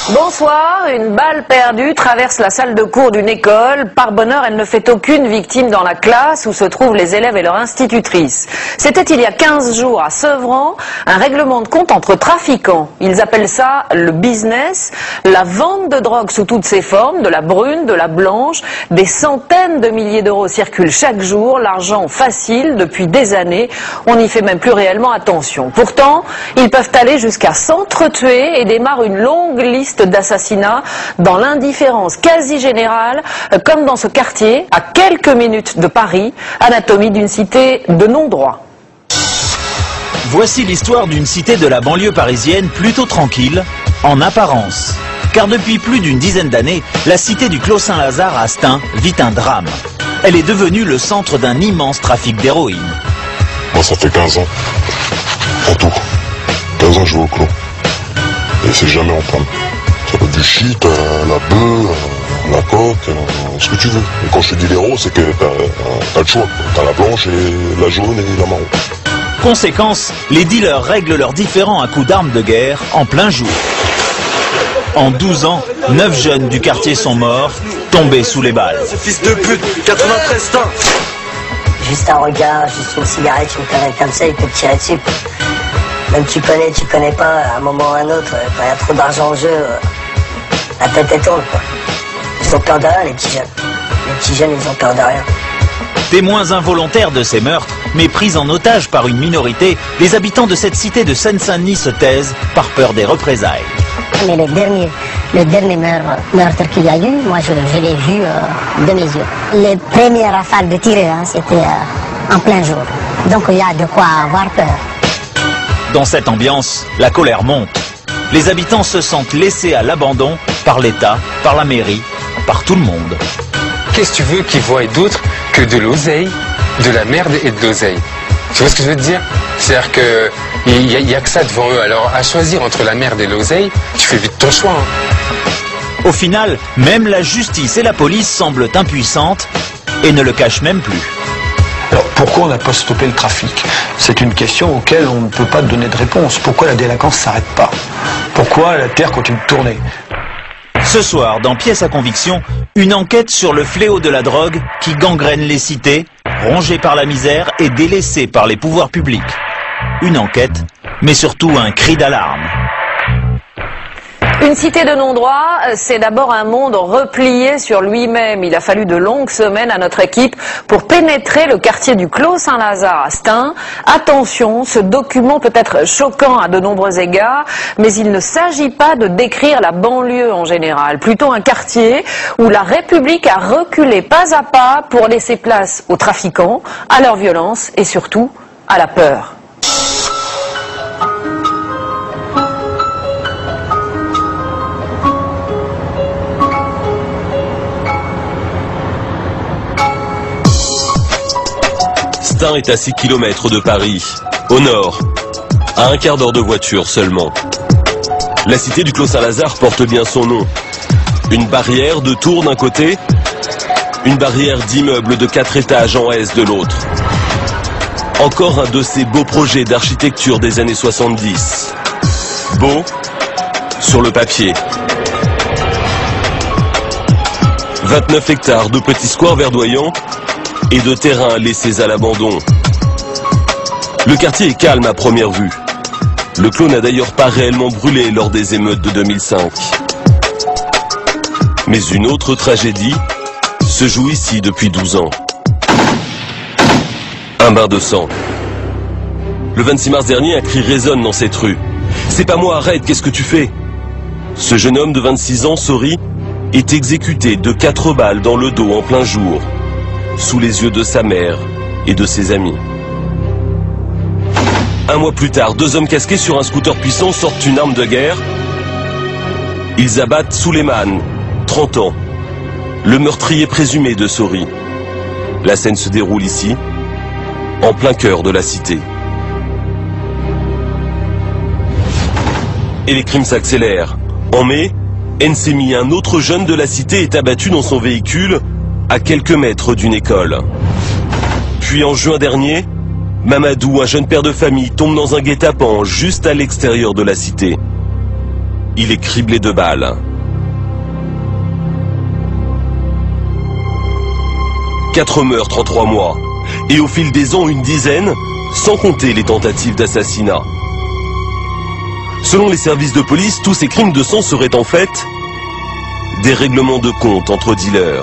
Bonsoir, une balle perdue traverse la salle de cours d'une école. Par bonheur, elle ne fait aucune victime dans la classe où se trouvent les élèves et leur institutrice. C'était il y a 15 jours à Sevran, un règlement de compte entre trafiquants. Ils appellent ça le business, la vente de drogue sous toutes ses formes, de la brune, de la blanche. Des centaines de milliers d'euros circulent chaque jour, l'argent facile depuis des années. On n'y fait même plus réellement attention. Pourtant, ils peuvent aller jusqu'à s'entretuer et démarrent une longue liste d'assassinats dans l'indifférence quasi générale, comme dans ce quartier, à quelques minutes de Paris, anatomie d'une cité de non-droit. Voici l'histoire d'une cité de la banlieue parisienne plutôt tranquille, en apparence. Car depuis plus d'une dizaine d'années, la cité du Clos Saint-Lazare à Stein vit un drame. Elle est devenue le centre d'un immense trafic d'héroïne. Moi, ça fait 15 ans, en tout. 15 ans que je vais au Clos. Et c'est jamais en panne. Ça peut être du shit, la bœuf, la coque, ce que tu veux. Et quand je te dis l'héros, c'est que t'as le choix. T'as la blanche et la jaune et la marron. Conséquence, les dealers règlent leurs différends à coups d'armes de guerre en plein jour. En 12 ans, 9 jeunes du quartier sont morts, tombés sous les balles. Ce fils de pute, 93 ans. Juste un regard, juste une cigarette, une connerie comme ça, il peut te tirer dessus. Même tu connais pas, à un moment ou à un autre, quand il y a trop d'argent en jeu, la tête est tourne, quoi. Ils ont peur de rien, les petits jeunes. Les petits jeunes, ils ont peur de rien. Témoins involontaires de ces meurtres, mais pris en otage par une minorité, les habitants de cette cité de Seine-Saint-Denis se taisent par peur des représailles. Mais le dernier meurtre qu'il y a eu, moi je l'ai vu de mes yeux. Les premières rafales de tir, c'était en plein jour. Donc il y a de quoi avoir peur. Dans cette ambiance, la colère monte. Les habitants se sentent laissés à l'abandon par l'État, par la mairie, par tout le monde. Qu'est-ce que tu veux qu'ils voient d'autre que de l'oseille, de la merde et de l'oseille? Tu vois ce que je veux te dire? C'est-à-dire qu'il n'y a que ça devant eux. Alors à choisir entre la merde et l'oseille, tu fais vite ton choix. Au final, même la justice et la police semblent impuissantes et ne le cachent même plus. Alors pourquoi on n'a pas stoppé le trafic? C'est une question auquel on ne peut pas donner de réponse. Pourquoi la délinquance ne s'arrête pas? Pourquoi la terre continue de tourner? Ce soir, dans Pièce à conviction, une enquête sur le fléau de la drogue qui gangrène les cités, rongées par la misère et délaissées par les pouvoirs publics. Une enquête, mais surtout un cri d'alarme. Une cité de non-droit, c'est d'abord un monde replié sur lui-même. Il a fallu de longues semaines à notre équipe pour pénétrer le quartier du Clos Saint-Lazare à Stein. Attention, ce document peut être choquant à de nombreux égards, mais il ne s'agit pas de décrire la banlieue en général. Plutôt un quartier où la République a reculé pas à pas pour laisser place aux trafiquants, à leur violence et surtout à la peur. Stein est à 6 km de Paris, au nord, à un quart d'heure de voiture seulement. La cité du Clos Saint-Lazare porte bien son nom. Une barrière de tours d'un côté, une barrière d'immeubles de 4 étages en S de l'autre. Encore un de ces beaux projets d'architecture des années 70. Beau sur le papier. 29 hectares de petits squares verdoyants et de terrains laissés à l'abandon. Le quartier est calme à première vue. Le Clos n'a d'ailleurs pas réellement brûlé lors des émeutes de 2005. Mais une autre tragédie se joue ici depuis 12 ans. Un bain de sang. Le 26 mars dernier, un cri résonne dans cette rue. « C'est pas moi, arrête, qu'est-ce que tu fais ?» Ce jeune homme de 26 ans, Sori, est exécuté de 4 balles dans le dos en plein jour, sous les yeux de sa mère et de ses amis. Un mois plus tard, 2 hommes casqués sur un scooter puissant sortent une arme de guerre. Ils abattent Souleymane, 30 ans, le meurtrier présumé de Sori. La scène se déroule ici, en plein cœur de la cité. Et les crimes s'accélèrent. En mai, Nsemi, un autre jeune de la cité, est abattu dans son véhicule à quelques mètres d'une école. Puis en juin dernier, Mamadou, un jeune père de famille, tombe dans un guet-apens juste à l'extérieur de la cité. il est criblé de balles. 4 meurtres en 3 mois. Et au fil des ans, une dizaine, sans compter les tentatives d'assassinat. Selon les services de police, tous ces crimes de sang seraient en fait des règlements de compte entre dealers.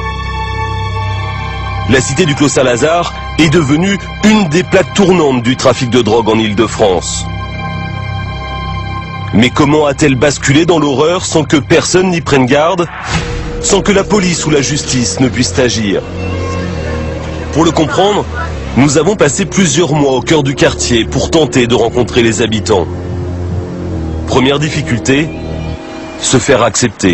La cité du Clos Saint-Lazare est devenue une des plaques tournantes du trafic de drogue en Île-de-France. Mais comment a-t-elle basculé dans l'horreur sans que personne n'y prenne garde, sans que la police ou la justice ne puissent agir? Pour le comprendre, nous avons passé plusieurs mois au cœur du quartier pour tenter de rencontrer les habitants. Première difficulté, se faire accepter.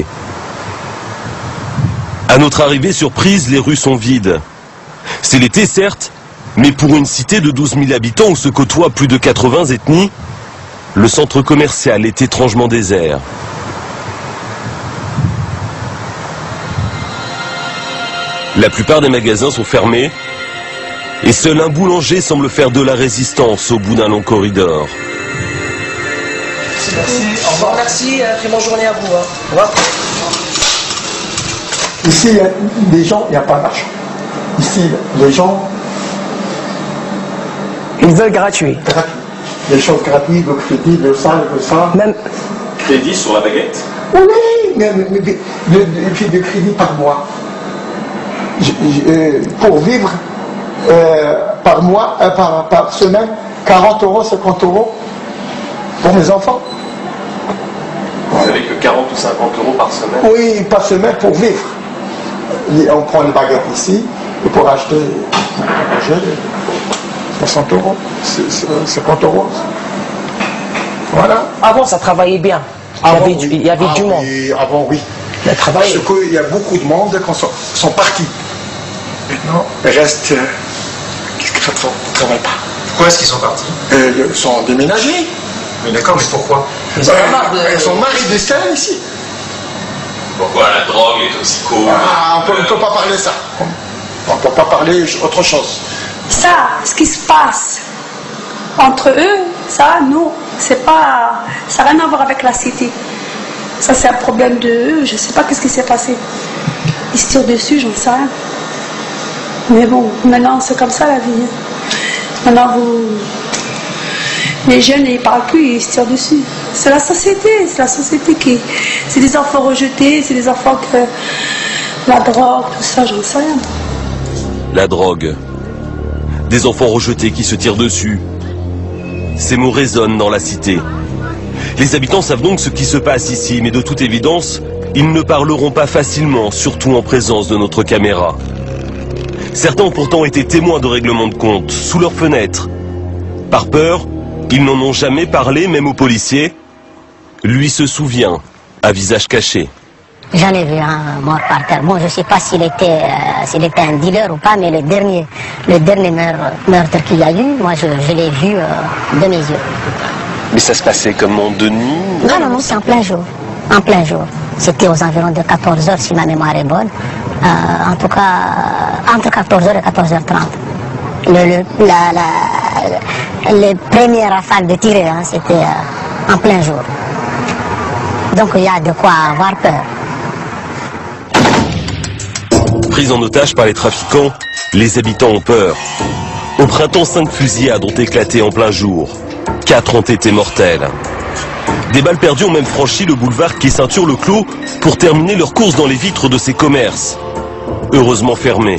À notre arrivée surprise, les rues sont vides. C'est l'été certes, mais pour une cité de 12 000 habitants où se côtoient plus de 80 ethnies, le centre commercial est étrangement désert. La plupart des magasins sont fermés et seul un boulanger semble faire de la résistance au bout d'un long corridor. Merci, au revoir. Merci, très bonne journée à vous. Hein. Au revoir. Ici, il y a des gens, il n'y a pas d'argent. Ici, les gens... Ils veulent gratuit. Les choses gratuites, le crédit, le ça. Même... Crédit sur la baguette? Oui, mais de crédit par mois. Pour vivre par mois, par semaine, 40 €, 50 € pour mes enfants. Vous savez que 40 ou 50 € par semaine? Oui, par semaine pour vivre. On prend une baguette ici, et pour acheter 60 €, 50 €. Voilà. Avant, ça travaillait bien. Il y avait du monde. Avant, oui. Parce qu'il y a beaucoup de monde qui sont partis. Maintenant, il reste... Qu'est-ce que ça ne travaille pas? Pourquoi est-ce qu'ils sont partis? Ils sont déménagés. Mais d'accord, mais pourquoi? Ils sont mariés de ça ici. Pourquoi la drogue, les toxicos? On ne peut pas parler ça. On ne peut pas parler autre chose. Ça, ce qui se passe entre eux, ça, nous, c'est pas... Ça n'a rien à voir avec la cité. Ça, c'est un problème de eux. Je ne sais pas qu'est-ce qui s'est passé. Ils se tirent dessus, j'en sais rien. Mais bon, maintenant, c'est comme ça la vie. Maintenant, les jeunes, ils ne parlent plus, ils se tirent dessus. C'est la société qui... C'est des enfants rejetés, c'est des enfants que... La drogue, tout ça, j'en sais rien. La drogue. Des enfants rejetés qui se tirent dessus. Ces mots résonnent dans la cité. Les habitants savent donc ce qui se passe ici, mais de toute évidence, ils ne parleront pas facilement, surtout en présence de notre caméra. Certains ont pourtant été témoins de règlements de compte, sous leurs fenêtres. Par peur, ils n'en ont jamais parlé, même aux policiers. Lui se souvient, à visage caché. J'en ai vu un mort par terre. Bon, je ne sais pas s'il était un dealer ou pas, mais le dernier meurtre qu'il y a eu, moi je l'ai vu de mes yeux. Mais ça se passait comment, de nuit? Non, c'est en plein jour. En plein jour. C'était aux environs de 14 h si ma mémoire est bonne. En tout cas, entre 14 h et 14 h 30. Les premières rafales de tirer, hein, c'était en plein jour. Donc il y a de quoi avoir peur. Pris en otage par les trafiquants, les habitants ont peur. Au printemps, 5 fusillades ont éclaté en plein jour. 4 ont été mortelles. Des balles perdues ont même franchi le boulevard qui ceinture le Clos pour terminer leur course dans les vitres de ces commerces, heureusement fermés.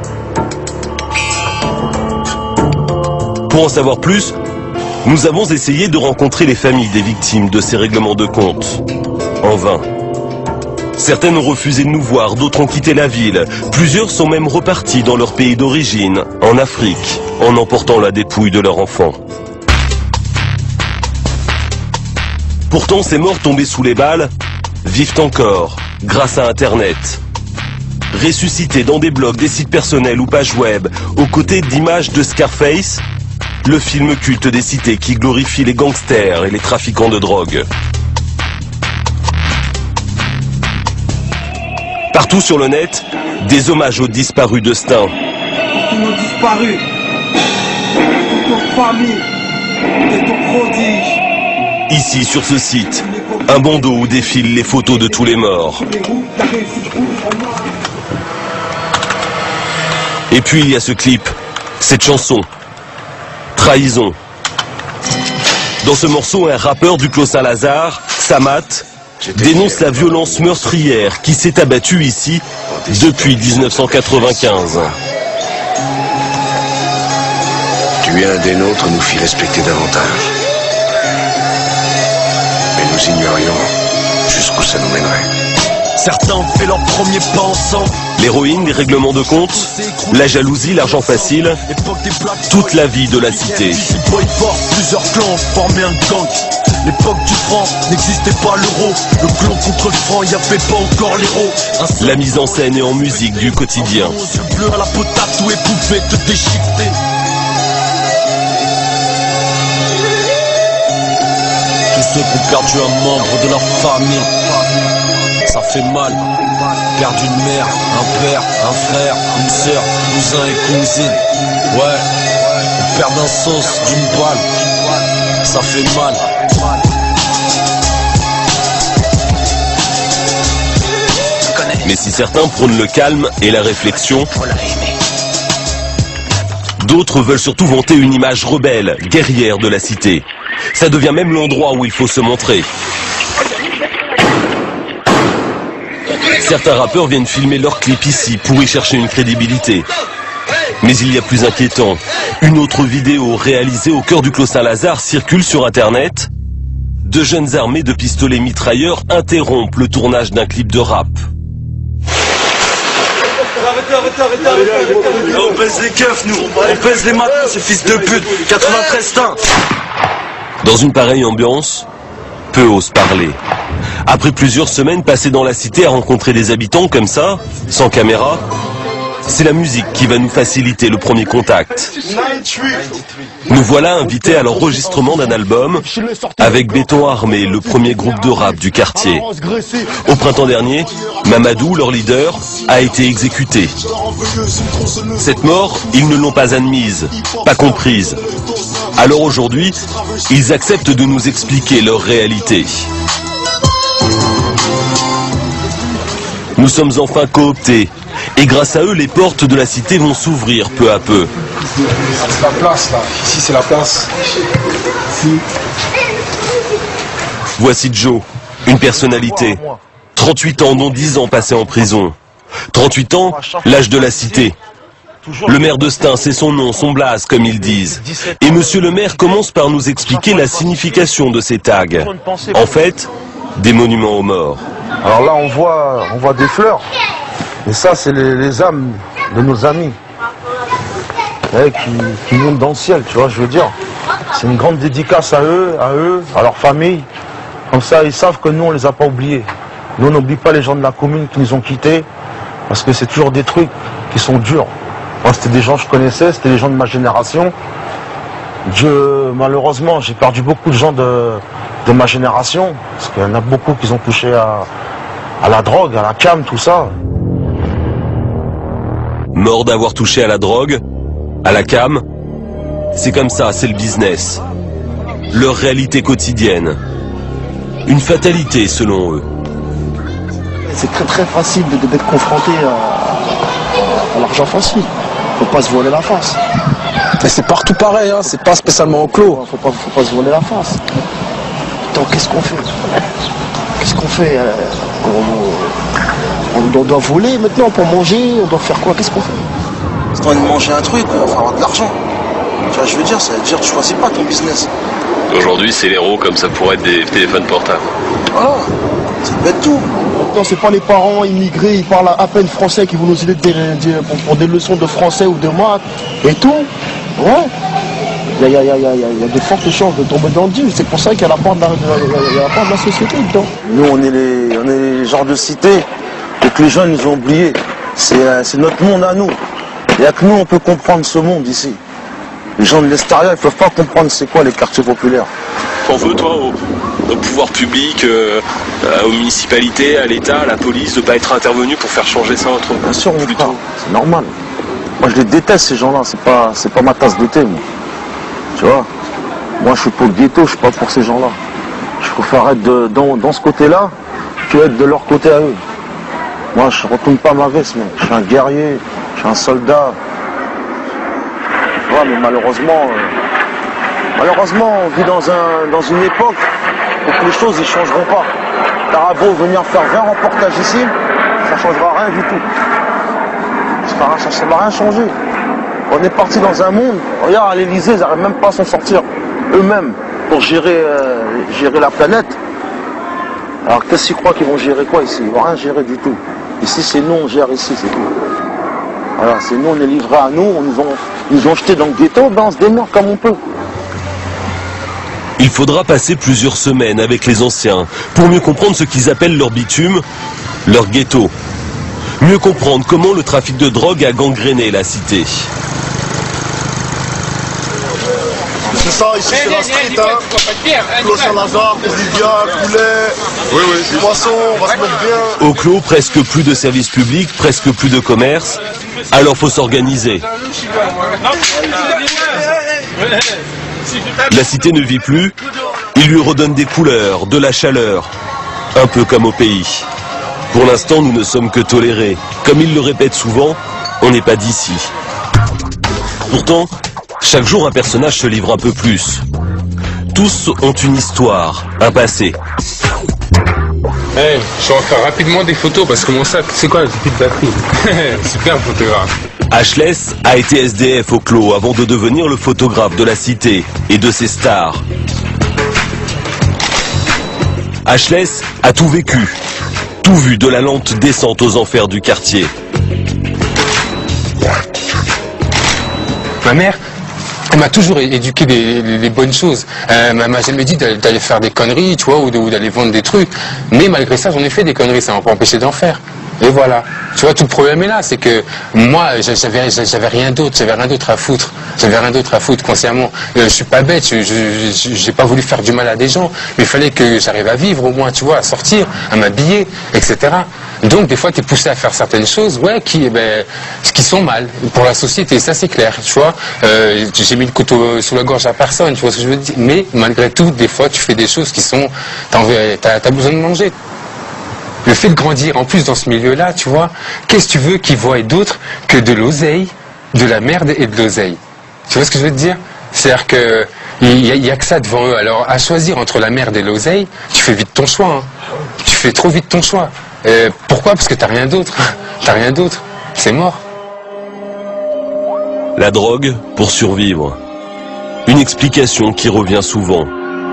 Pour en savoir plus, nous avons essayé de rencontrer les familles des victimes de ces règlements de compte. En vain. Certaines ont refusé de nous voir, d'autres ont quitté la ville. Plusieurs sont même repartis dans leur pays d'origine, en Afrique, en emportant la dépouille de leur enfant. Pourtant, ces morts tombés sous les balles vivent encore, grâce à Internet. Ressuscités dans des blogs, des sites personnels ou pages web, aux côtés d'images de Scarface, le film culte des cités qui glorifie les gangsters et les trafiquants de drogue. Partout sur le net, des hommages aux disparus de Stein. Ils ont disparu. De ton famille, de ton prodige. Ici, sur ce site, Un bandeau où défilent les photos de tous les morts. Et puis il y a ce clip, cette chanson, Trahison. Dans ce morceau, un rappeur du Clos Saint-Lazare, Samat, dénonce la violence meurtrière qui s'est abattue ici depuis 1995. Tuer un des nôtres nous fit respecter davantage. Mais nous ignorions jusqu'où ça nous mènerait. Certains ont fait leur premier pas ensemble. L'héroïne, les règlements de compte, la jalousie, l'argent facile, toute la vie de la cité. Plusieurs clans formaient un gang. L'époque du franc n'existait pas l'euro. Le clan contre le franc, y avait pas encore l'héros. La mise en scène et en musique du quotidien. Yeux bleus à la potate où pouvait te déchiqueter. Tous ceux qui ont perdu un membre de leur famille, ça fait mal. Perdre une mère, un père, un frère, une sœur, cousin et cousine. Ouais, perdre un sauce d'une balle, ça fait mal. Mais si certains prônent le calme et la réflexion, d'autres veulent surtout vanter une image rebelle, guerrière de la cité. Ça devient même l'endroit où il faut se montrer. Certains rappeurs viennent filmer leurs clips ici pour y chercher une crédibilité. Mais il y a plus inquiétant. Une autre vidéo réalisée au cœur du Clos Saint-Lazare circule sur Internet. Deux jeunes armés de pistolets mitrailleurs interrompent le tournage d'un clip de rap. Arrêtez. On pèse les keufs, nous. On pèse les matins, ces fils de pute. 93 teints. Dans une pareille ambiance, peu osent parler. Après plusieurs semaines passées dans la cité à rencontrer des habitants comme ça, sans caméra, c'est la musique qui va nous faciliter le premier contact. Nous voilà invités à l'enregistrement d'un album avec Béton Armé, le premier groupe de rap du quartier. Au printemps dernier, Mamadou, leur leader, a été exécuté. Cette mort, ils ne l'ont pas admise, pas comprise. Alors aujourd'hui, ils acceptent de nous expliquer leur réalité. Nous sommes enfin cooptés. Et grâce à eux, les portes de la cité vont s'ouvrir peu à peu. C'est la place là, ici c'est la place. Voici Joe, une personnalité. 38 ans, dont 10 ans passés en prison. 38 ans, l'âge de la cité. Le maire de Stein, c'est son nom, son blaze, comme ils disent. Et monsieur le maire commence par nous expliquer la signification de ces tags. En fait, des monuments aux morts. Alors là, on voit des fleurs. Et ça, c'est les âmes de nos amis qui montent dans le ciel, tu vois, je veux dire. C'est une grande dédicace à eux, à leur famille. Comme ça, ils savent que nous, on les a pas oubliés. Nous, on n'oublie pas les gens de la commune qui nous ont quittés, parce que c'est toujours des trucs qui sont durs. Moi, c'était des gens que je connaissais, c'était des gens de ma génération. Malheureusement, j'ai perdu beaucoup de gens de ma génération, parce qu'il y en a beaucoup qui ont touché à la drogue, à la cam, tout ça. Mort d'avoir touché à la drogue, à la cam, c'est comme ça, c'est le business. Leur réalité quotidienne. Une fatalité selon eux. C'est très facile d'être confronté à l'argent facile. Faut pas se voiler la face. Mais c'est partout pareil, hein, c'est pas spécialement au clos. Faut pas se voiler la face. Donc qu'est-ce qu'on fait? On doit voler maintenant pour manger, on doit faire quoi? Qu'est-ce qu'on fait? Si t'as envie de manger un truc, il faut avoir de l'argent. Tu vois, je veux dire, ça veut dire que tu choisis pas ton business. Aujourd'hui, c'est l'héros comme ça pourrait être des téléphones portables. Voilà, c'est bête tout. Non, c'est pas les parents immigrés, ils parlent à peine français qui vont nous aider pour des leçons de français ou de maths et tout. Ouais. Il y a de fortes chances de tomber dans le deal. C'est pour ça qu'il y a la part de la société dedans. Nous, on est les genres de cité que les jeunes nous ont oubliés. C'est notre monde à nous. Il n'y a que nous, on peut comprendre ce monde ici. Les gens de l'extérieur, ils ne peuvent pas comprendre c'est quoi les quartiers populaires. T'en veux, toi, au pouvoir public, aux municipalités, à l'État, à la police, de ne pas être intervenu pour faire changer ça autrement? Bien sûr, mon frère, c'est normal. Moi, je les déteste, ces gens-là. C'est pas ma tasse de thé, moi. Tu vois, moi, je suis pour le ghetto, je suis pas pour ces gens-là. Je suis préfère être dans ce côté-là que être de leur côté à eux. Moi, je retourne pas ma veste, mec. Je suis un guerrier, je suis un soldat. Ouais, mais malheureusement, on vit dans une époque où les choses ne changeront pas. T'auras beau venir faire 20 reportages ici, ça ne changera rien du tout. Ça ne va rien changer. On est parti dans un monde, regarde à l'Elysée, ils n'arrivent même pas à s'en sortir eux-mêmes pour gérer la planète. Alors qu'est-ce qu'ils croient qu'ils vont gérer quoi ici? Ils vont rien gérer du tout. Ici c'est nous, on gère ici, c'est tout. Voilà, c'est nous, on est livrés à nous, ils nous ont jetés dans le ghetto, ben on se démerde comme on peut. Il faudra passer plusieurs semaines avec les anciens pour mieux comprendre ce qu'ils appellent leur bitume, leur ghetto. Mieux comprendre comment le trafic de drogue a gangréné la cité. C'est ça, ici c'est la street, hein. Clos Saint-Lazare, Olivia, poulet, poisson, on va se mettre bien. Au clos, presque plus de services publics, presque plus de commerce. Alors faut s'organiser. La cité ne vit plus, il lui redonne des couleurs, de la chaleur, un peu comme au pays. Pour l'instant, nous ne sommes que tolérés. Comme il le répète souvent, on n'est pas d'ici. Pourtant, chaque jour un personnage se livre un peu plus. Tous ont une histoire, un passé. Hey, je vais en faire rapidement des photos parce que mon sac, c'est quoi, j'ai plus de batterie. Super photographe. Ashless a été SDF au clos avant de devenir le photographe de la cité et de ses stars. Ashless a tout vécu, tout vu de la lente descente aux enfers du quartier. Ma mère, elle m'a toujours éduqué des bonnes choses. Elle m'a jamais dit d'aller faire des conneries, tu vois, ou d'aller vendre des trucs. Mais malgré ça, j'en ai fait des conneries, ça m'a pas empêché d'en faire. Et voilà. Tu vois, tout le problème est là, c'est que moi, j'avais rien d'autre, à foutre. J'avais rien d'autre à foutre consciemment. Je suis pas bête, j'ai pas voulu faire du mal à des gens, mais il fallait que j'arrive à vivre au moins, tu vois, à sortir, à m'habiller, etc. Donc des fois, tu es poussé à faire certaines choses, ouais, qui sont mal pour la société, ça c'est clair, tu vois. J'ai mis le couteau sous la gorge à personne, tu vois ce que je veux dire. Mais malgré tout, des fois, tu fais des choses qui sont, t'as besoin de manger. Le fait de grandir, en plus dans ce milieu-là, tu vois, qu'est-ce que tu veux qu'ils voient d'autre que de l'oseille, de la merde et de l'oseille? Tu vois ce que je veux te dire? C'est-à-dire que il y a que ça devant eux. Alors à choisir entre la merde et l'oseille, tu fais vite ton choix. Hein. Tu fais trop vite ton choix. Pourquoi? Parce que t'as rien d'autre. T'as rien d'autre. C'est mort. La drogue pour survivre. Une explication qui revient souvent.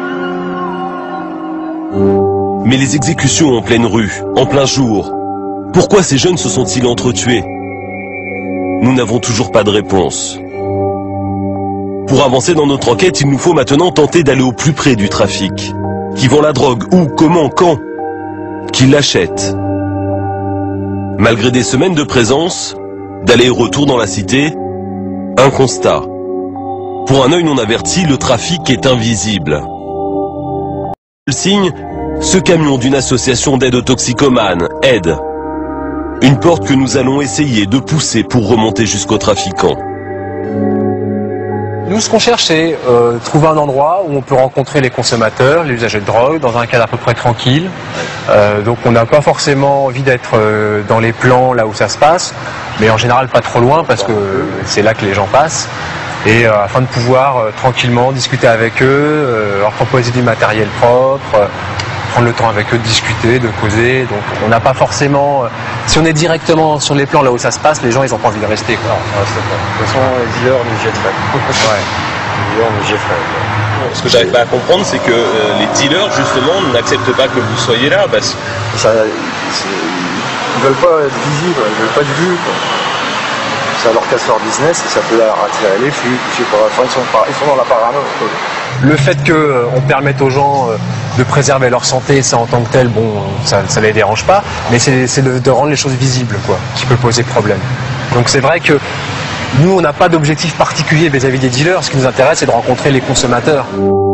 Mais les exécutions en pleine rue, en plein jour, pourquoi ces jeunes se sont-ils entretués? Nous n'avons toujours pas de réponse. Pour avancer dans notre enquête, il nous faut maintenant tenter d'aller au plus près du trafic. Qui vend la drogue? Où? Comment? Quand? Qui l'achète? Malgré des semaines de présence, d'aller et retour dans la cité, un constat. Pour un œil non averti, le trafic est invisible. Le signe, ce camion d'une association d'aide aux toxicomanes, Aide. Une porte que nous allons essayer de pousser pour remonter jusqu'aux trafiquants. Nous, ce qu'on cherche, c'est trouver un endroit où on peut rencontrer les consommateurs, les usagers de drogue, dans un cadre à peu près tranquille. Donc on n'a pas forcément envie d'être dans les plans là où ça se passe, mais en général pas trop loin parce que c'est là que les gens passent. Et afin de pouvoir tranquillement discuter avec eux, leur proposer du matériel propre, prendre le temps avec eux de discuter, de causer. Donc on n'a pas forcément... si on est directement sur les plans là où ça se passe, les gens ils n'ont pas envie de rester. Quoi. Non, c'est pas. De toute façon, les dealers nous jetteraient. Ouais. Les dealers nous jetteraient. Ce que j'arrive pas à comprendre, c'est que les dealers, justement, n'acceptent pas que vous soyez là. Parce... Ils veulent pas être visibles, ils veulent pas de vue. Quoi. Ça leur casse leur business et ça peut leur attirer les flics. Je sais pas. Enfin, ils sont dans la parano. Le fait qu'on permette aux gens de préserver leur santé, ça en tant que tel, bon, ça les dérange pas, mais c'est de rendre les choses visibles, quoi, qui peut poser problème. Donc c'est vrai que nous, on n'a pas d'objectif particulier vis-à-vis des dealers. Ce qui nous intéresse, c'est de rencontrer les consommateurs.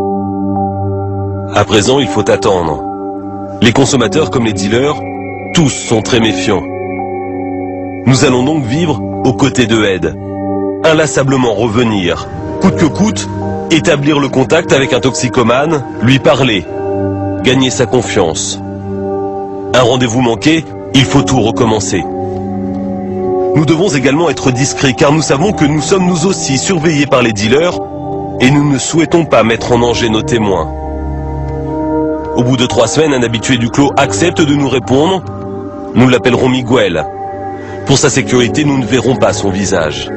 À présent, il faut attendre. Les consommateurs comme les dealers, tous sont très méfiants. Nous allons donc vivre aux côtés de Aide. Inlassablement revenir, coûte que coûte, établir le contact avec un toxicomane, lui parler, gagner sa confiance. Un rendez-vous manqué, il faut tout recommencer. Nous devons également être discrets car nous savons que nous sommes nous aussi surveillés par les dealers et nous ne souhaitons pas mettre en danger nos témoins. Au bout de 3 semaines, un habitué du clos accepte de nous répondre. Nous l'appellerons Miguel. Pour sa sécurité, nous ne verrons pas son visage.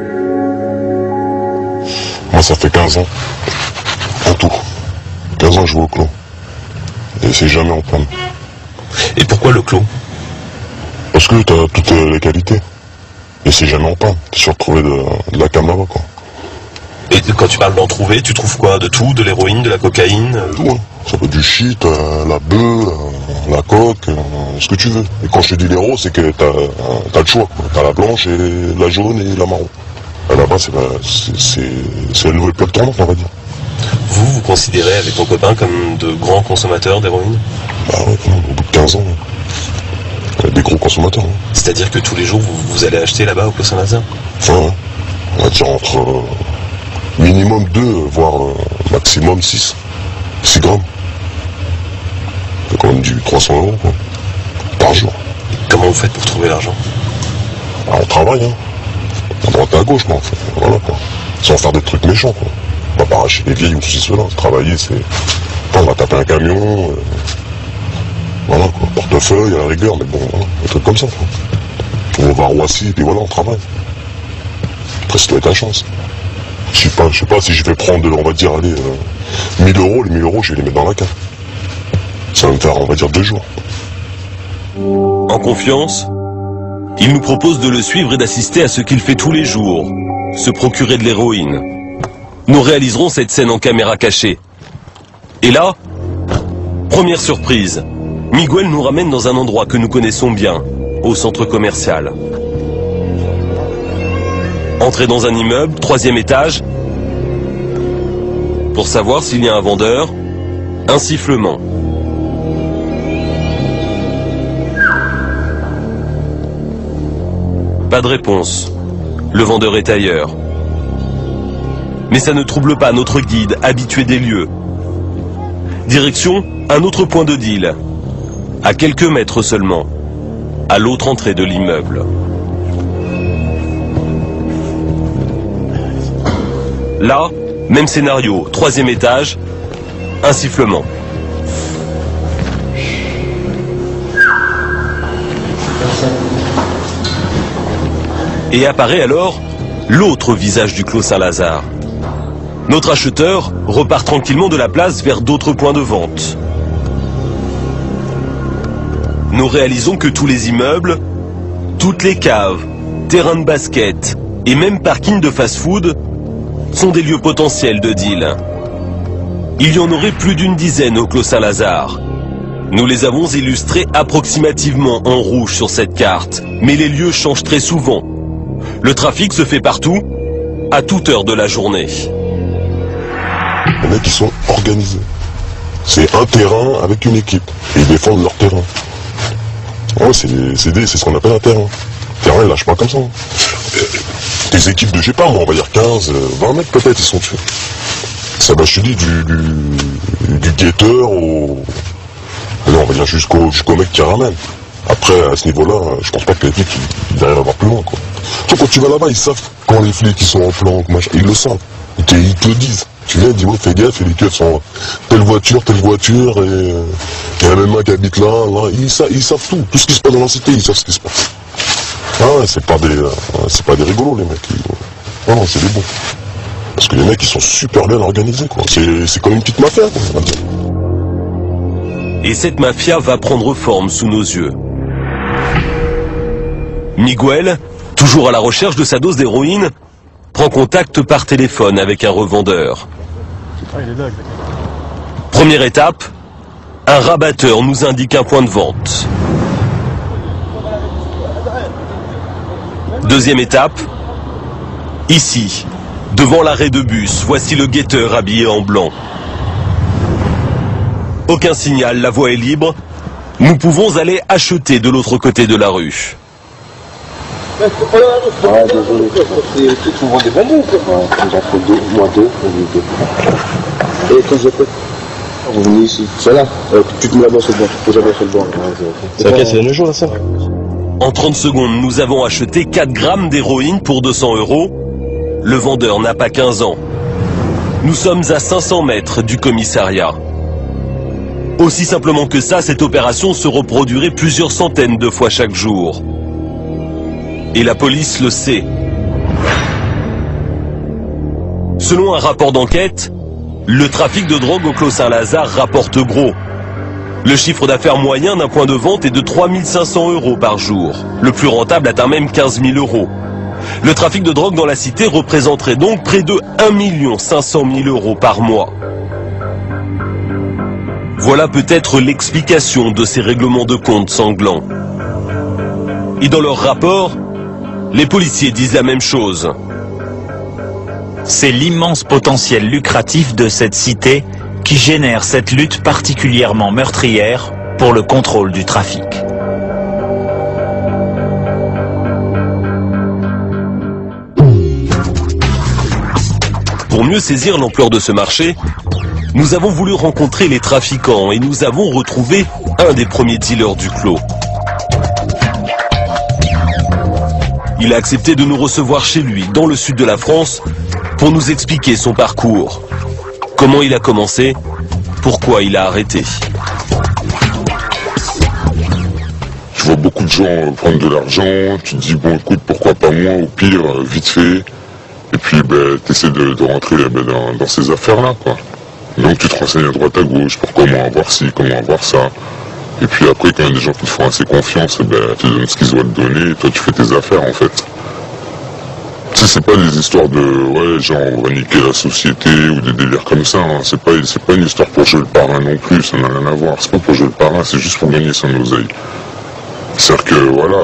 Moi, ça fait 15 ans. En tout. 15 ans que je joue au clos. Et c'est jamais en panne. Et pourquoi le clos? Parce que t'as toutes les qualités. Et c'est jamais en panne. T'es sûr de trouver de la cam là-bas, quoi. Et quand tu parles d'en trouver, tu trouves quoi? De tout? De l'héroïne, de la cocaïne? Tout, hein. Ça peut être du shit, la bœuf, la coque, ce que tu veux. Et quand je te dis l'héros, c'est que t'as le choix, quoi. T'as la blanche et la jaune et la marron. Là-bas, c'est la nouvelle plaque tournante, on va dire. Vous, vous considérez avec ton copain comme de grands consommateurs d'héroïne? Bah ouais, au bout de 15 ans, des gros consommateurs. Hein. C'est-à-dire que tous les jours, vous allez acheter là-bas au Clos Saint-Lazare? Enfin, ouais. On va dire entre minimum 2, voire maximum 6 grammes. C'est quand même du 300 € quoi, par jour. Comment vous faites pour trouver l'argent? Bah, on travaille, hein. À droite et à gauche, quoi. En fait. Voilà, quoi. Sans faire des trucs méchants, quoi. On va pas arracher les vieilles ou ceci, cela. Travailler, c'est... Enfin, on va taper un camion, voilà, quoi. Portefeuille, à la rigueur, mais bon, voilà. Des trucs comme ça, quoi. On va à Roissy, et puis voilà, on travaille. Après, ça doit être la chance. Je sais pas si je vais prendre, on va dire, allez, 1000 €, les 1000 €, je vais les mettre dans la cave. Ça va me faire, on va dire, 2 jours. En confiance, il nous propose de le suivre et d'assister à ce qu'il fait tous les jours, se procurer de l'héroïne. Nous réaliserons cette scène en caméra cachée. Et là, première surprise, Miguel nous ramène dans un endroit que nous connaissons bien, au centre commercial. Entrée dans un immeuble, 3e étage. Pour savoir s'il y a un vendeur, un sifflement. Pas de réponse. Le vendeur est ailleurs. Mais ça ne trouble pas notre guide, habitué des lieux. Direction, un autre point de deal. À quelques mètres seulement. À l'autre entrée de l'immeuble. Là, même scénario, 3e étage, un sifflement. Et apparaît alors l'autre visage du Clos Saint-Lazare. Notre acheteur repart tranquillement de la place vers d'autres points de vente. Nous réalisons que tous les immeubles, toutes les caves, terrains de basket et même parkings de fast-food sont des lieux potentiels de deal. Il y en aurait plus d'une dizaine au Clos Saint-Lazare. Nous les avons illustrés approximativement en rouge sur cette carte, mais les lieux changent très souvent. Le trafic se fait partout, à toute heure de la journée. Les mecs, ils sont organisés. C'est un terrain avec une équipe. Et ils défendent leur terrain. Ouais, c'est ce qu'on appelle un terrain. Le terrain, ils lâchent pas comme ça. Des équipes de, je sais pas, moi, on va dire 15, 20 mecs peut-être, ils sont tués. Ça va, je te dis, du guetteur au... Non, on va dire jusqu'au mec qui ramène. Après, à ce niveau-là, je pense pas que les flics, ils arrivent à voir plus loin, quoi. Toi, quand tu vas là-bas, ils savent quand les flics, ils sont en flanc, machin, ils le savent. Ils te le disent. Tu viens, dis-moi, fais gaffe, les keufs sont telle voiture, et il y a la même main qui habite là, ils savent tout. Tout ce qui se passe dans la cité, ils savent ce qui se passe. Ah ouais, c'est pas des rigolos, les mecs. Non, c'est des bons. Parce que les mecs, ils sont super bien organisés, quoi. C'est comme une petite mafia, quoi, on va dire. Et cette mafia va prendre forme sous nos yeux. Miguel, toujours à la recherche de sa dose d'héroïne, prend contact par téléphone avec un revendeur. Première étape, un rabatteur nous indique un point de vente. Deuxième étape, ici, devant l'arrêt de bus, voici le guetteur habillé en blanc. Aucun signal, la voie est libre. Nous pouvons aller acheter de l'autre côté de la rue. Ouais, désolé. Tu vends des bonbons ou quoi? Ouais, j'en prends 2, moi 2, on dit 2. Et quand je peux. On est venu ici. C'est là. Tu te mets là-bas sur le banc. Tu te poses là-bas sur le banc. C'est ok, c'est le jour là ça. En 30 secondes, nous avons acheté 4 grammes d'héroïne pour 200 €. Le vendeur n'a pas 15 ans. Nous sommes à 500 mètres du commissariat. Aussi simplement que ça, cette opération se reproduirait plusieurs centaines de fois chaque jour. Et la police le sait. Selon un rapport d'enquête, le trafic de drogue au Clos Saint-Lazare rapporte gros. Le chiffre d'affaires moyen d'un point de vente est de 3 500 € par jour. Le plus rentable atteint même 15 000 €. Le trafic de drogue dans la cité représenterait donc près de 1 500 000 € par mois. Voilà peut-être l'explication de ces règlements de compte sanglants. Et dans leur rapport, les policiers disent la même chose. C'est l'immense potentiel lucratif de cette cité qui génère cette lutte particulièrement meurtrière pour le contrôle du trafic. Pour mieux saisir l'ampleur de ce marché, nous avons voulu rencontrer les trafiquants et nous avons retrouvé un des premiers dealers du Clos. Il a accepté de nous recevoir chez lui, dans le sud de la France, pour nous expliquer son parcours. Comment il a commencé, pourquoi il a arrêté. Tu vois beaucoup de gens prendre de l'argent, tu te dis bon écoute pourquoi pas moi, au pire vite fait. Et puis tu essaies de rentrer dans ces affaires-là, quoi. Donc tu te renseignes à droite à gauche pour comment avoir ci, comment avoir ça. Et puis après, quand il y a des gens qui te font assez confiance, tu te donnes ce qu'ils doivent te donner et toi tu fais tes affaires en fait. Tu sais, c'est pas des histoires de ouais, genre on va niquer la société ou des délires comme ça. Hein. C'est pas une histoire pour jouer le parrain non plus, ça n'a rien à voir. C'est pas pour jouer le parrain, c'est juste pour gagner son oseille. C'est-à-dire que voilà,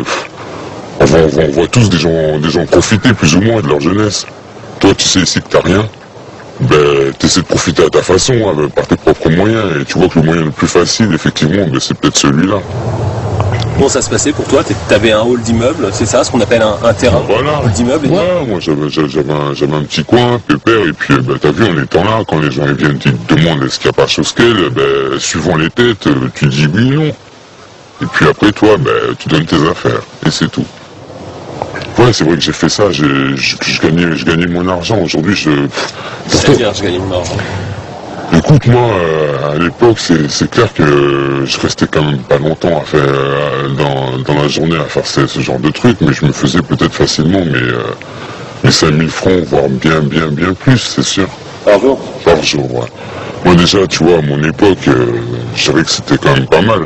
on voit tous des gens profiter plus ou moins de leur jeunesse. Toi tu sais ici que t'as rien, t'essaies de profiter à ta façon, par tes propres moyens, et tu vois que le moyen le plus facile, effectivement, c'est peut-être celui-là. Comment ça se passait pour toi? T'avais un hall d'immeuble, c'est ça, ce qu'on appelle un terrain? Voilà. Un hall d'immeuble? Ouais, moi j'avais un petit coin, pépère, et puis t'as vu, en étant là, quand les gens viennent, ils te demandent est-ce qu'il n'y a pas chose qu'elle, suivant les têtes, tu dis oui ou non. Et puis après toi, tu donnes tes affaires, et c'est tout. Ouais, c'est vrai que j'ai fait ça, je gagnais mon argent. Aujourd'hui, C'est-à-dire, je gagnais mon argent. Écoute, moi, à l'époque, c'est clair que je restais quand même pas longtemps à faire, dans la journée à faire ce genre de trucs, mais je me faisais peut-être facilement mes 5000 francs, voire bien plus, c'est sûr. Par jour? Par jour, ouais. Moi déjà, tu vois, à mon époque, je dirais que c'était quand même pas mal.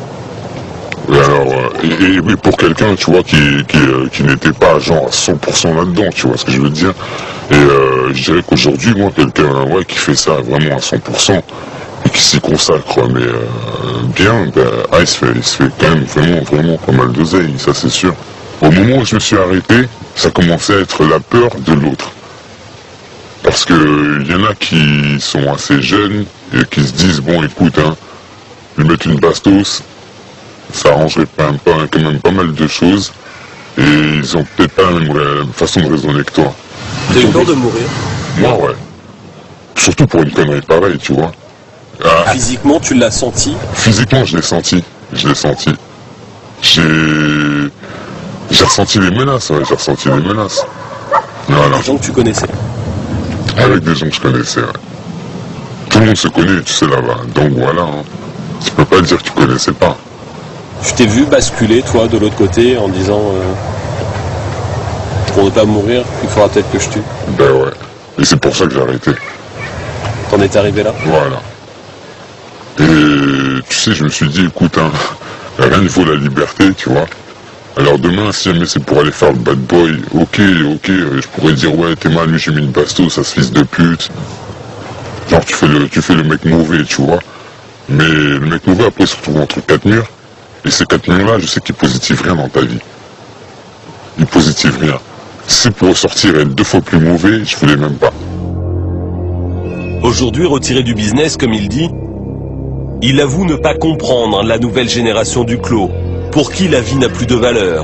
Et alors, et oui, pour quelqu'un, tu vois, qui n'était pas genre à 100% là-dedans, tu vois ce que je veux dire. Et je dirais qu'aujourd'hui, moi, quelqu'un qui fait ça vraiment à 100% et qui s'y consacre, mais bien, il se fait quand même vraiment pas mal d'oseille, ça c'est sûr. Au moment où je me suis arrêté, ça commençait à être la peur de l'autre. Parce que il y en a qui sont assez jeunes et qui se disent, bon écoute, lui mettre une bastos, ça arrangerait quand même pas mal de choses, et ils ont peut-être pas la même façon de raisonner que toi. T'as eu peur de mourir? Moi, ouais. Surtout pour une connerie pareille, tu vois. Physiquement, tu l'as senti? Physiquement, je l'ai senti. J'ai ressenti les menaces, ouais, Voilà. Des gens que tu connaissais? Avec des gens que je connaissais, ouais. Tout le monde se connaît, tu sais, là-bas. Donc voilà, tu peux pas dire que tu connaissais pas. Tu t'es vu basculer, toi, de l'autre côté, en disant pour ne pas mourir, il faudra peut-être que je tue. Ouais. Et c'est pour ça que j'ai arrêté. T'en es arrivé là? Voilà. Et tu sais, je me suis dit, écoute, rien ne vaut la liberté, tu vois. Alors demain, si jamais c'est pour aller faire le bad boy, ok, je pourrais dire, ouais, t'es mal, lui j'ai mis une bastos, ça se fils de pute. Genre, tu fais le mec mauvais, tu vois. Mais le mec mauvais, après, il se retrouve entre 4 murs. Et ces 4 murs-là, je sais qu'ils positivent rien dans ta vie. Ils positivent rien. Si c'est pour ressortir et être 2 fois plus mauvais, je voulais même pas. Aujourd'hui, retiré du business, comme il dit, il avoue ne pas comprendre la nouvelle génération du Clos, pour qui la vie n'a plus de valeur.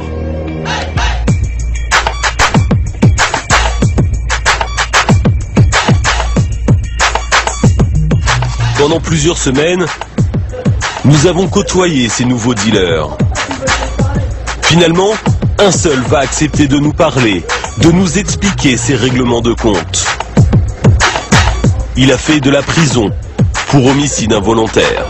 Pendant plusieurs semaines, nous avons côtoyé ces nouveaux dealers. Finalement, un seul va accepter de nous parler, de nous expliquer ses règlements de compte. Il a fait de la prison pour homicide involontaire.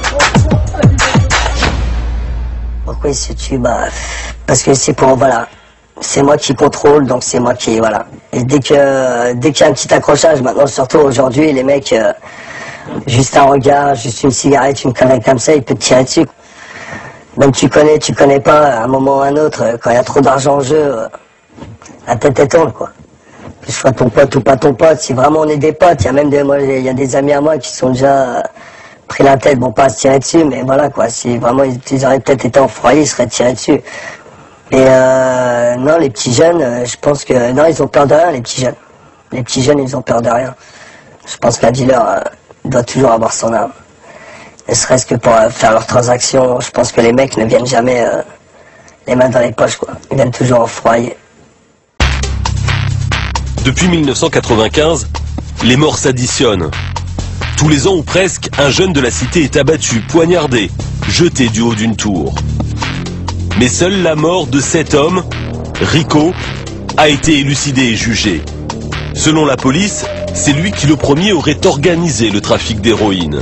Pourquoi il se tue? Parce que c'est pour, voilà, c'est moi qui contrôle, donc c'est moi qui, voilà. Et dès qu'il y a un petit accrochage, maintenant, surtout aujourd'hui, les mecs, juste un regard, juste une cigarette, une connerie comme ça, il peut te tirer dessus. Même tu connais pas, à un moment ou à un autre, quand il y a trop d'argent en jeu, la tête est tourne, quoi. Que ce soit ton pote ou pas ton pote, si vraiment on est des potes, il y a même il y a des amis à moi qui sont déjà pris la tête, bon pas à se tirer dessus, mais voilà quoi, si vraiment ils auraient peut-être été en foyer, ils seraient tirés dessus. Et non, les petits jeunes, je pense que, non, ils ont peur de rien, les petits jeunes. Les petits jeunes, ils ont peur de rien. Je pense qu'un dealer doit toujours avoir son arme. Ne serait-ce que pour faire leurs transactions, je pense que les mecs ne viennent jamais les mains dans les poches, quoi. Ils viennent toujours en foyer. Depuis 1995, les morts s'additionnent. Tous les ans ou presque, un jeune de la cité est abattu, poignardé, jeté du haut d'une tour. Mais seule la mort de cet homme, Rico, a été élucidée et jugée. Selon la police, c'est lui qui le premier aurait organisé le trafic d'héroïne.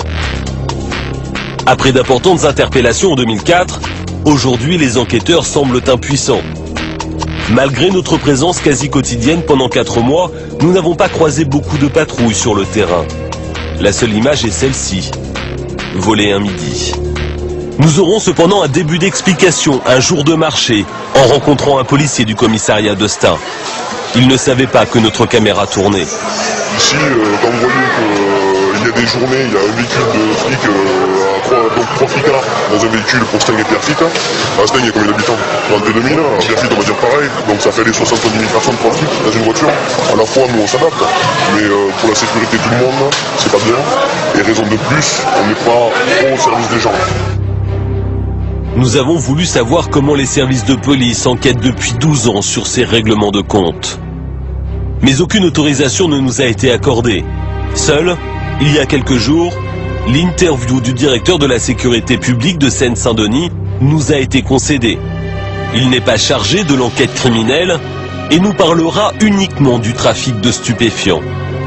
Après d'importantes interpellations en 2004, aujourd'hui les enquêteurs semblent impuissants. Malgré notre présence quasi quotidienne pendant 4 mois, nous n'avons pas croisé beaucoup de patrouilles sur le terrain. La seule image est celle-ci, volée un midi. Nous aurons cependant un début d'explication, un jour de marché, en rencontrant un policier du commissariat de Stains. Il ne savait pas que notre caméra tournait. Ici, quand vous voyez qu'il y a des journées, il y a un véhicule de flics, donc 3 flicards dans un véhicule pour Stains et Pierrefitte. À Stains, il y a combien d'habitants? 32 000, à Pierrefitte, on va dire pareil. Donc ça fait les 70 000 personnes, 3 flics dans une voiture. À la fois, nous, on s'adapte. Mais pour la sécurité de tout le monde, c'est pas bien. Et raison de plus, on n'est pas au service des gens. Nous avons voulu savoir comment les services de police enquêtent depuis 12 ans sur ces règlements de compte. Mais aucune autorisation ne nous a été accordée. Seul, il y a quelques jours, l'interview du directeur de la sécurité publique de Seine-Saint-Denis nous a été concédée. Il n'est pas chargé de l'enquête criminelle et nous parlera uniquement du trafic de stupéfiants.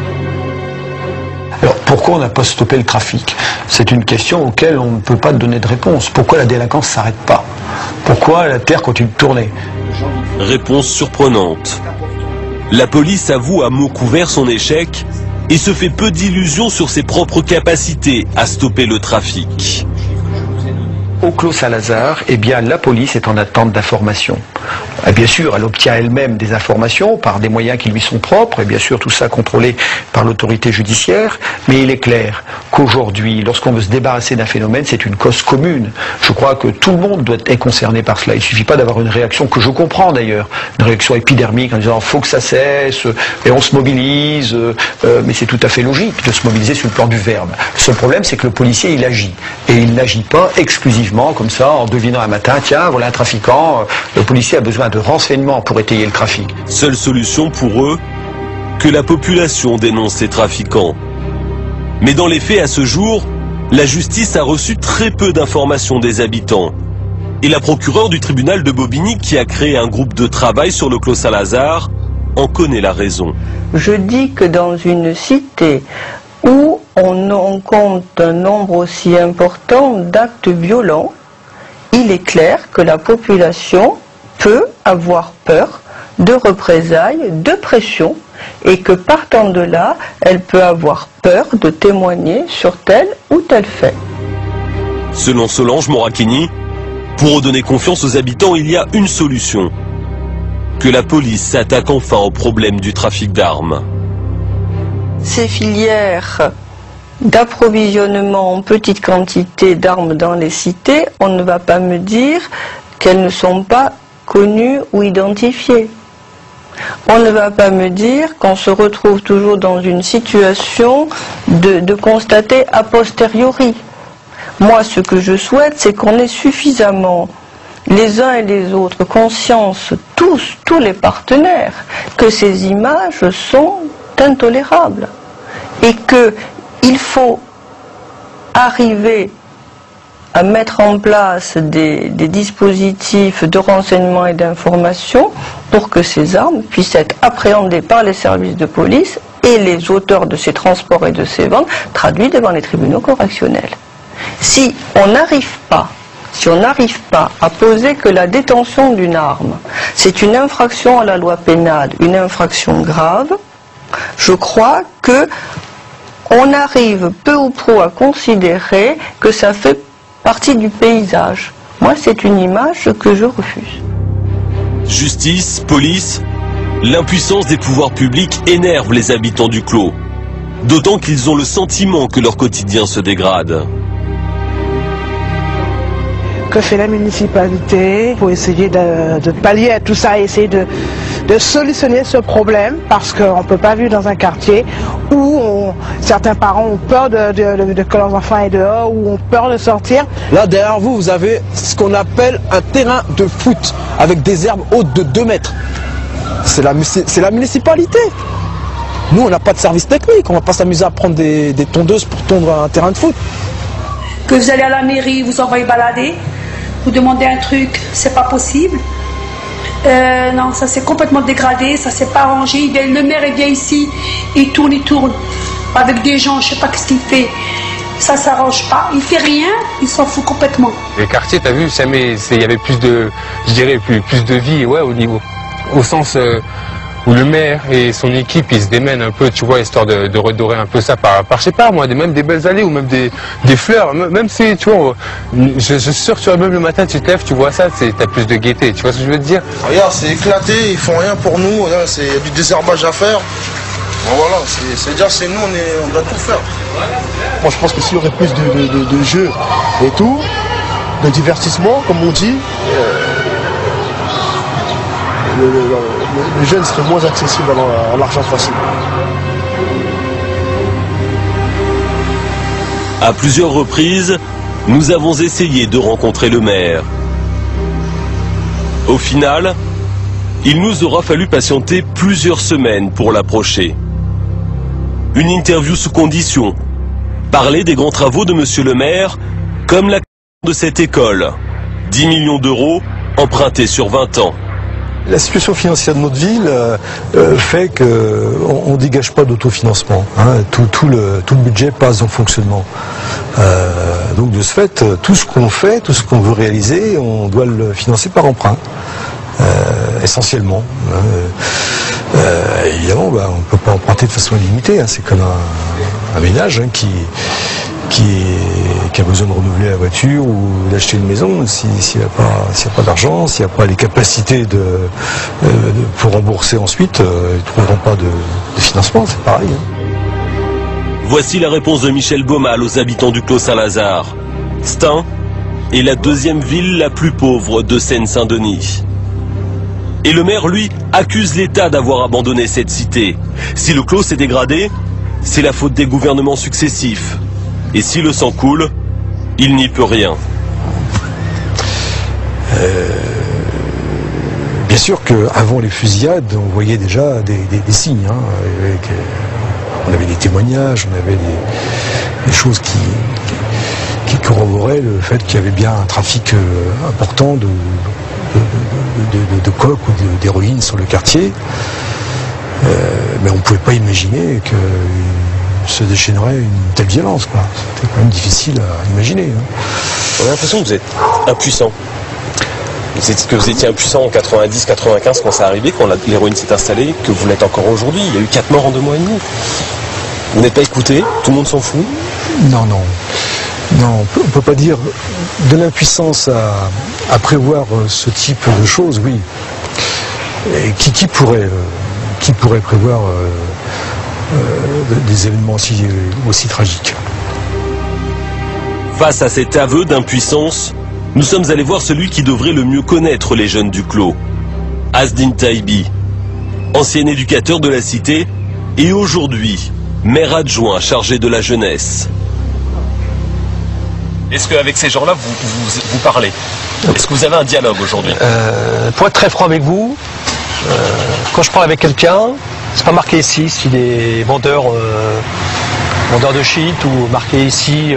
Alors pourquoi on n'a pas stoppé le trafic? C'est une question auquel on ne peut pas donner de réponse. Pourquoi la délinquance ne s'arrête pas? Pourquoi la terre continue de tourner? Réponse surprenante. La police avoue à mots couverts son échec et se fait peu d'illusions sur ses propres capacités à stopper le trafic. Au Clos Saint-Lazare, eh bien, la police est en attente d'informations. Bien sûr, elle obtient elle-même des informations par des moyens qui lui sont propres, et bien sûr, tout ça contrôlé par l'autorité judiciaire. Mais il est clair qu'aujourd'hui, lorsqu'on veut se débarrasser d'un phénomène, c'est une cause commune. Je crois que tout le monde doit être concerné par cela. Il ne suffit pas d'avoir une réaction, que je comprends d'ailleurs, une réaction épidermique en disant « faut que ça cesse », et on se mobilise, mais c'est tout à fait logique de se mobiliser sur le plan du verbe. Le seul problème, c'est que le policier, il agit. Et il n'agit pas exclusivement comme ça, en devinant un matin, tiens, voilà un trafiquant, le policier a besoin de renseignements pour étayer le trafic. Seule solution pour eux, que la population dénonce ces trafiquants. Mais dans les faits, à ce jour, la justice a reçu très peu d'informations des habitants. Et la procureure du tribunal de Bobigny, qui a créé un groupe de travail sur le Clos Saint-Lazare, en connaît la raison. Je dis que dans une cité où on compte un nombre aussi important d'actes violents, il est clair que la population peut avoir peur de représailles, de pression, et que partant de là, elle peut avoir peur de témoigner sur tel ou tel fait. Selon Solange Moracchini, pour redonner confiance aux habitants, il y a une solution. Que la police s'attaque enfin au problème du trafic d'armes. Ces filières d'approvisionnement en petite quantité d'armes dans les cités, on ne va pas me dire qu'elles ne sont pas connues ou identifiées. On ne va pas me dire qu'on se retrouve toujours dans une situation de constater a posteriori. Moi, ce que je souhaite, c'est qu'on ait suffisamment, les uns et les autres, conscience, tous les partenaires, que ces images sont intolérables et qu'il faut arriver à mettre en place des dispositifs de renseignement et d'information pour que ces armes puissent être appréhendées par les services de police et les auteurs de ces transports et de ces ventes traduits devant les tribunaux correctionnels. Si on n'arrive pas à poser que la détention d'une arme, c'est une infraction à la loi pénale, une infraction grave, je crois que on arrive peu ou prou à considérer que ça fait partie du paysage. Moi, c'est une image que je refuse. Justice, police, l'impuissance des pouvoirs publics énerve les habitants du Clos. D'autant qu'ils ont le sentiment que leur quotidien se dégrade. Que fait la municipalité pour essayer de pallier à tout ça, essayer de solutionner ce problème, parce qu'on ne peut pas vivre dans un quartier où certains parents ont peur que leurs enfants aient dehors, ou ont peur de sortir. Là, derrière vous, vous avez ce qu'on appelle un terrain de foot, avec des herbes hautes de 2 mètres. C'est la municipalité. Nous, on n'a pas de service technique, on ne va pas s'amuser à prendre des tondeuses pour tondre un terrain de foot. Que vous allez à la mairie, vous envoyez balader, vous demandez un truc, c'est pas possible. Non, ça s'est complètement dégradé, ça s'est pas arrangé. Le maire il vient ici, il tourne avec des gens, je sais pas qu'est-ce qu'il fait. Ça s'arrange pas, il fait rien, il s'en fout complètement. Les quartiers, t'as vu, jamais, il y avait plus de, je dirais, plus de vie, ouais, au sens où le maire et son équipe, ils se démènent un peu, tu vois, histoire de redorer un peu ça par je sais pas moi, même des belles allées ou même des fleurs, même si, tu vois, je suis sûr que tu vois, même le matin tu te lèves, tu vois ça, t'as plus de gaieté, tu vois ce que je veux te dire? Regarde, c'est éclaté, ils font rien pour nous, il y a du désherbage à faire. Bon, voilà, c'est-à-dire c'est nous, on doit tout faire. Moi je pense que s'il y aurait plus de jeux et tout, de divertissement, comme on dit, le jeune serait moins accessible à l'argent facile. À plusieurs reprises, nous avons essayé de rencontrer le maire. Au final, il nous aura fallu patienter plusieurs semaines pour l'approcher. Une interview sous condition. Parler des grands travaux de monsieur le maire, comme la de cette école. 10 millions d'euros empruntés sur 20 ans. La situation financière de notre ville fait qu'on ne dégage pas d'autofinancement. Hein. Tout le budget passe dans le fonctionnement. Donc de ce fait, tout ce qu'on fait, tout ce qu'on veut réaliser, on doit le financer par emprunt, essentiellement. Évidemment, on ne peut pas emprunter de façon illimitée. Hein. C'est comme un ménage qui a besoin de renouveler la voiture ou d'acheter une maison. S'il n'y a pas d'argent, s'il n'y a pas les capacités pour rembourser ensuite, ils ne trouveront pas de financement, c'est pareil. Hein. Voici la réponse de Michel Baumal aux habitants du Clos Saint-Lazare. Stein est la deuxième ville la plus pauvre de Seine-Saint-Denis. Et le maire, lui, accuse l'État d'avoir abandonné cette cité. Si le Clos s'est dégradé, c'est la faute des gouvernements successifs. Et si le sang coule, il n'y peut rien. Bien sûr qu'avant les fusillades, on voyait déjà des signes. Hein, on avait des témoignages, on avait des choses qui corroboraient le fait qu'il y avait bien un trafic important de coke ou d'héroïne sur le quartier. Mais on ne pouvait pas imaginer que se déchaînerait une telle violence, quoi. C'était quand même difficile à imaginer. Hein. On a l'impression que vous êtes impuissant. Vous dites que vous étiez impuissant en 90-95 quand ça arrivait, quand l'héroïne s'est installée, que vous l'êtes encore aujourd'hui. Il y a eu 4 morts en 2 mois et demi. Vous n'êtes pas écouté, tout le monde s'en fout. Non, on ne peut pas dire de l'impuissance à prévoir ce type de choses, oui. Et qui pourrait prévoir des événements aussi tragiques. Face à cet aveu d'impuissance, nous sommes allés voir celui qui devrait le mieux connaître les jeunes du Clos. Asdin Taibi, ancien éducateur de la cité et aujourd'hui maire adjoint chargé de la jeunesse. Est-ce qu'avec ces gens-là, vous parlez? Est-ce que vous avez un dialogue aujourd'hui? Pour être très franc avec vous, quand je parle avec quelqu'un, c'est pas marqué ici s'il est vendeur vendeur de shit, ou marqué ici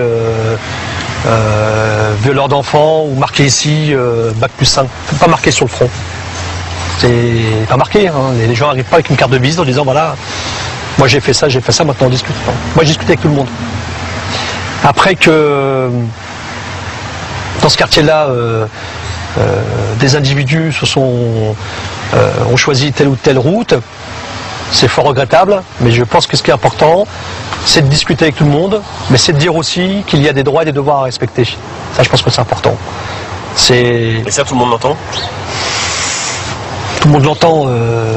violeur d'enfants, ou marqué ici bac plus 5. Pas marqué sur le front. C'est pas marqué, hein. Les gens n'arrivent pas avec une carte de visite en disant voilà, moi j'ai fait ça, maintenant on discute. Moi je discute avec tout le monde. Après que dans ce quartier-là, des individus ont choisi telle ou telle route, c'est fort regrettable, mais je pense que ce qui est important, c'est de discuter avec tout le monde, mais c'est de dire aussi qu'il y a des droits et des devoirs à respecter. Ça, je pense que c'est important. Et ça, tout le monde l'entend? Tout le monde l'entend.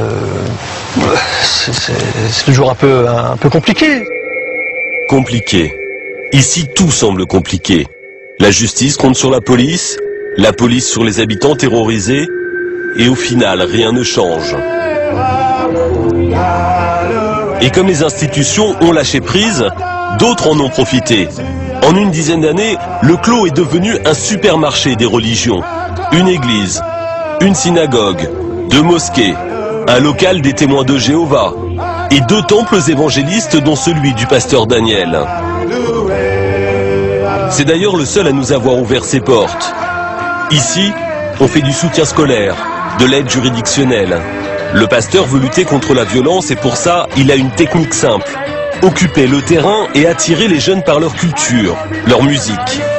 C'est toujours un peu compliqué. Compliqué. Ici, tout semble compliqué. La justice compte sur la police sur les habitants terrorisés, et au final, rien ne change. Et comme les institutions ont lâché prise, d'autres en ont profité. En une dizaine d'années, le Clos est devenu un supermarché des religions. Une église, une synagogue, 2 mosquées, un local des témoins de Jéhovah, et 2 temples évangélistes dont celui du pasteur Daniel. C'est d'ailleurs le seul à nous avoir ouvert ses portes. Ici, on fait du soutien scolaire, de l'aide juridictionnelle. Le pasteur veut lutter contre la violence et pour ça, il a une technique simple. Occuper le terrain et attirer les jeunes par leur culture, leur musique.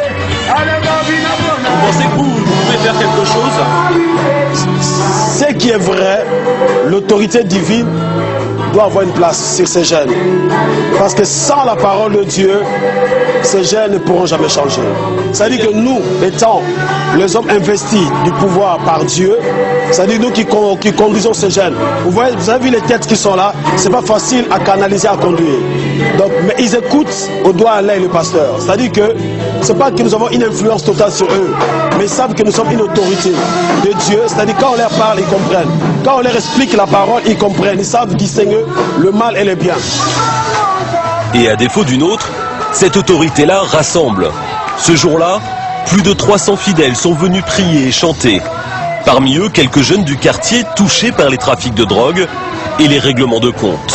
Vous pensez que vous pouvez faire quelque chose? Ce qui est vrai, l'autorité divine doit avoir une place sur ces jeunes. Parce que sans la parole de Dieu, ces jeunes ne pourront jamais changer. C'est-à-dire que nous, étant les hommes investis du pouvoir par Dieu, c'est-à-dire nous qui conduisons ces jeunes, vous avez vu les têtes qui sont là, c'est pas facile à canaliser, à conduire. Donc, mais ils écoutent au doigt à l'œil le pasteur. C'est-à-dire que c'est pas que nous avons une influence totale sur eux, mais ils savent que nous sommes une autorité de Dieu. C'est-à-dire quand on leur parle, ils comprennent. Quand on leur explique la parole, ils comprennent. Ils savent distinguer le mal et le bien. Et à défaut d'une autre, cette autorité-là rassemble. Ce jour-là, plus de 300 fidèles sont venus prier et chanter. Parmi eux, quelques jeunes du quartier touchés par les trafics de drogue et les règlements de compte.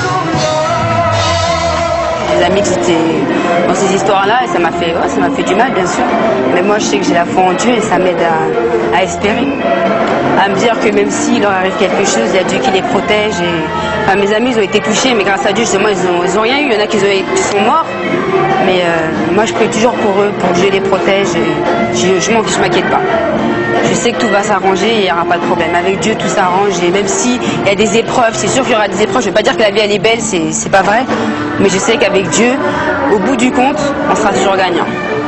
Des amis qui étaient dans ces histoires-là et ça m'a fait du mal, bien sûr. Mais moi, je sais que j'ai la foi en Dieu et ça m'aide à espérer. À me dire que même s'il leur arrive quelque chose, il y a Dieu qui les protège. Enfin, mes amis, ils ont été touchés, mais grâce à Dieu, justement, ils ont rien eu. Il y en a qui sont morts. Mais moi, je prie toujours pour eux, pour que Dieu les protège. Je m'inquiète pas. Je sais que tout va s'arranger et il n'y aura pas de problème. Avec Dieu, tout s'arrange. Et même s'il y a des épreuves, c'est sûr qu'il y aura des épreuves. Je ne veux pas dire que la vie, elle est belle, c'est pas vrai. Mais je sais qu'avec Dieu, au bout du compte, on sera toujours gagnant.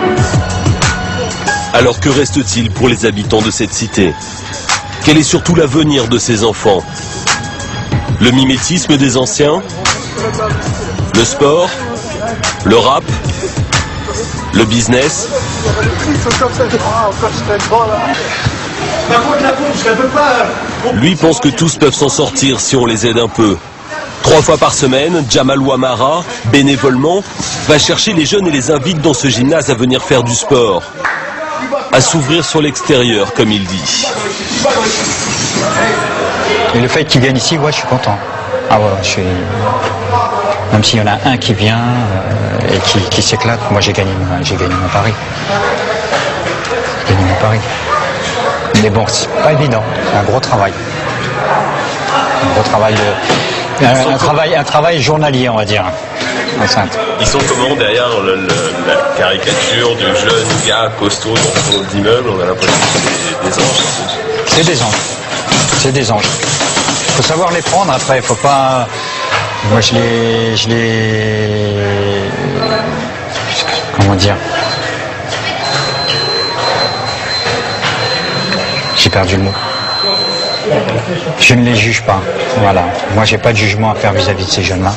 Alors que reste-t-il pour les habitants de cette cité? Quel est surtout l'avenir de ces enfants? Le mimétisme des anciens? Le sport? Le rap? Le business? Lui pense que tous peuvent s'en sortir si on les aide un peu. 3 fois par semaine, Jamal Ouamara, bénévolement, va chercher les jeunes et les invite dans ce gymnase à venir faire du sport. À s'ouvrir sur l'extérieur, comme il dit. Et le fait qu'ils viennent ici, ouais, je suis content. Ah ouais, même s'il y en a un qui vient et qui s'éclate, moi j'ai gagné mon pari. J'ai gagné mon pari. Mais bon, c'est pas évident, c'est un gros travail. Un gros travail, un travail journalier, on va dire. Enceinte. Ils sont comment derrière la caricature du jeune gars costaud dans le d'immeuble? On a l'impression que c'est des anges. C'est des anges. C'est des anges. Il faut savoir les prendre après, il faut pas... Moi je les... Comment dire? J'ai perdu le mot. Je ne les juge pas. Voilà. Moi j'ai pas de jugement à faire vis-à-vis de ces jeunes-là.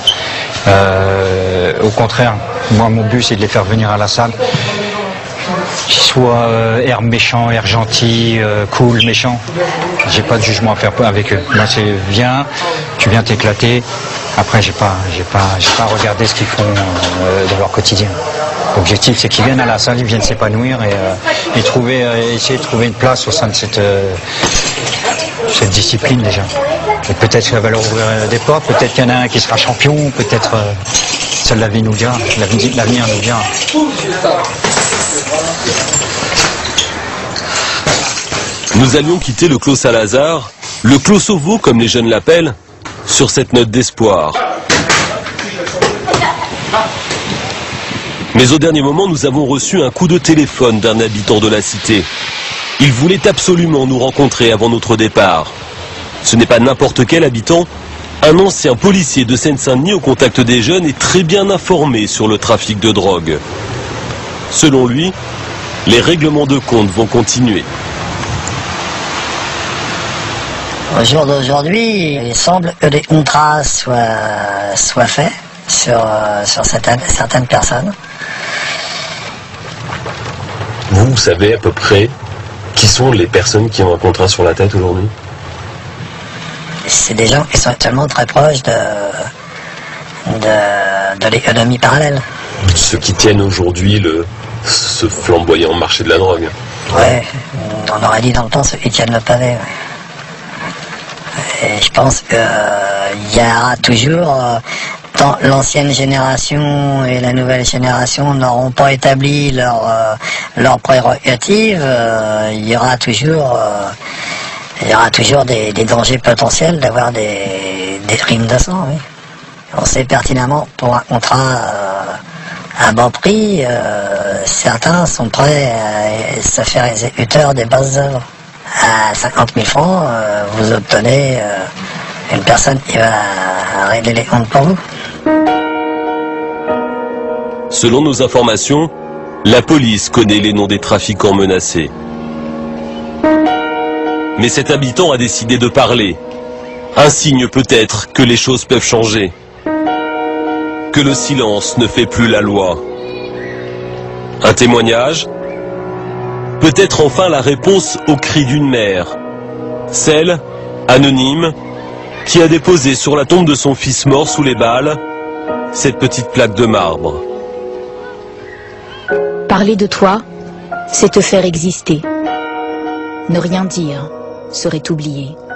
Au contraire, moi mon but c'est de les faire venir à la salle. Qu'ils soient air méchant, air gentil, cool, méchant. J'ai pas de jugement à faire avec eux. Moi c'est viens, tu viens t'éclater. Après j'ai pas regardé ce qu'ils font dans leur quotidien. L'objectif c'est qu'ils viennent à la salle, ils viennent s'épanouir et essayer de trouver une place au sein de cette discipline déjà. Et peut-être ça va leur ouvrir des portes, peut-être qu'il y en a un qui sera champion, peut-être ça l'avenir nous dira, l'avenir nous dira. Nous allions quitter le Clos Saint-Lazare, le Clos Sauveau comme les jeunes l'appellent, sur cette note d'espoir. Mais au dernier moment, nous avons reçu un coup de téléphone d'un habitant de la cité. Il voulait absolument nous rencontrer avant notre départ. Ce n'est pas n'importe quel habitant, un ancien policier de Seine-Saint-Denis au contact des jeunes est très bien informé sur le trafic de drogue. Selon lui, les règlements de compte vont continuer. Au jour d'aujourd'hui, il semble que des contrats soient faits sur certaines personnes. Vous savez à peu près qui sont les personnes qui ont un contrat sur la tête aujourd'hui? C'est des gens qui sont actuellement très proches de l'économie parallèle. Ceux qui tiennent aujourd'hui ce flamboyant marché de la drogue. Ouais, on aurait dit dans le temps ceux qui tiennent le pavé. Ouais. Et je pense qu'il y aura toujours, tant l'ancienne génération et la nouvelle génération n'auront pas établi leurs prérogatives, il y aura toujours des dangers potentiels d'avoir des crimes de sang. Oui. On sait pertinemment, pour un contrat à bas prix, certains sont prêts à se faire exécuteurs des bases œuvres. À 50 000 francs, vous obtenez une personne qui va régler les comptes pour vous. Selon nos informations, la police connaît les noms des trafiquants menacés. Mais cet habitant a décidé de parler. Un signe peut-être que les choses peuvent changer. Que le silence ne fait plus la loi. Un témoignage ? Peut-être enfin la réponse au cri d'une mère. Celle, anonyme, qui a déposé sur la tombe de son fils mort sous les balles cette petite plaque de marbre. Parler de toi, c'est te faire exister. Ne rien dire serait oublier.